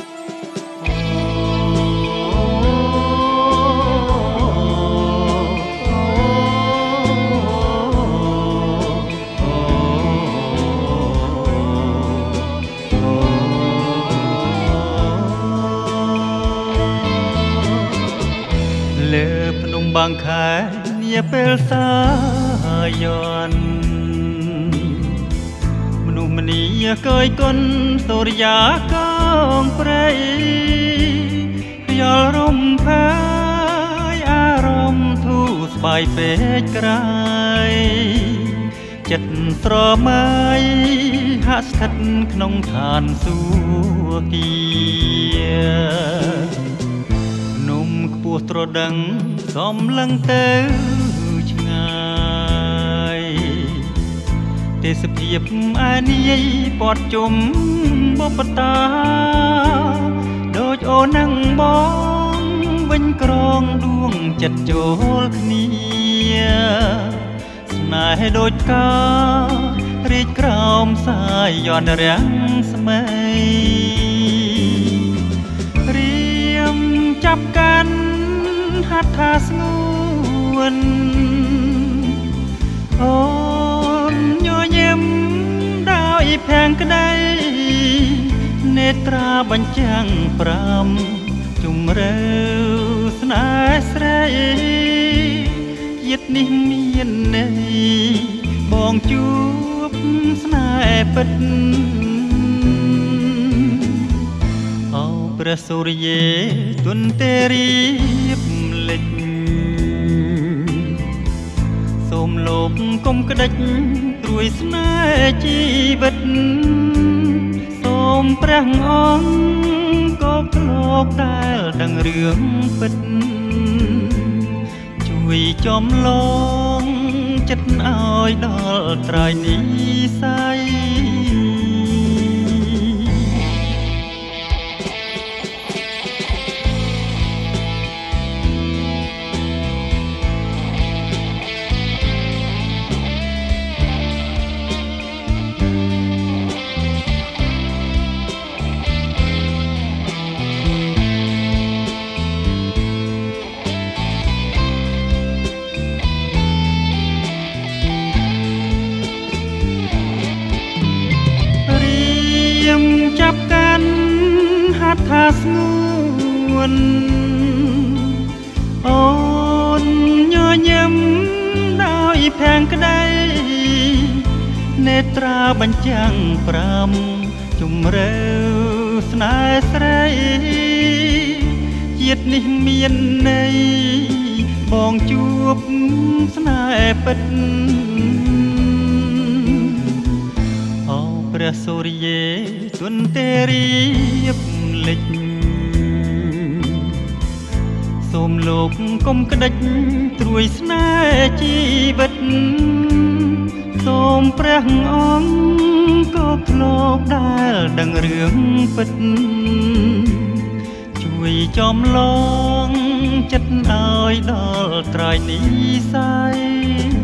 លើភ្នំបាងខែនាពេលសាយ័នមនុស្សម្នាកយគុណសូរិយាកងព្រៃខ្យល់រំភើយអារម្មណ៍ធូរស្បើយពេកក្រៃចិត្តស្រមៃហាក់ស្ថិតក្នុងឋានសួគ៌ត្រដឹងសំឡឹងទៅឆ្ងាយទេសភាពឯនាយពត់ជុំបបតាដូចអូននឹងបងវិញក្រងដួងចិត្តចូលគ្នាស្នេហ៍ដូចការីកក្រោមសាយយន្តរាំងស្មៃរៀមចាប់កាន់ហាត់ថាស្ងួនអូនញញឹមដោយភាំងក្តីនេត្រាបញ្ចាំងប្រាំជំរឿស្នេហ៍ស្រីជាតិនេះមានន័យបងជួបស្នេហ៍ពិតព្រះសូរិយេទុនទេរីបលិចសូមលោកកុំក្តិចត្រួយស្នេហ៍ជីវិតសូមព្រះអង្គក៏ធ្លាប់ដែលដឹងរឿងពិតជួយចំឡងចិត្តឲ្យដល់ត្រៃនិស័យចាប់កាន់ហាត់ថាស្ងួនអូនញញឹមដោយភាំងក្តីនេត្រាបញ្ចាំងប្រាំជំរឿស្នេហ៍ស្រីជាតិនេះមានន័យបងជួបស្នេហ៍ពិតព្រះសូរិយេទុនទេរីបលិចសូមលោកកុំក្តិចត្រួយស្នេហ៍ជីវិតសូមព្រះអង្គក៏ធ្លាប់ដែលដឹងរឿងពិតជួយចំឡងចិត្តឲ្យដល់ត្រៃនិស័យ